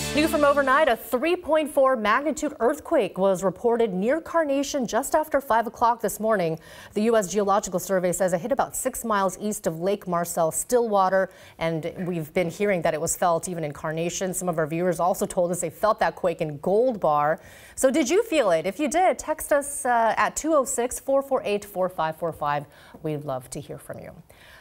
New from overnight, a 3.4 magnitude earthquake was reported near Carnation just after 5 o'clock this morning. The U.S. Geological Survey says it hit about 6 miles east of Lake Marcel, Stillwater, and we've been hearing that it was felt even in Carnation. Some of our viewers also told us they felt that quake in Gold Bar. So did you feel it? If you did, text us at 206-448-4545. We'd love to hear from you.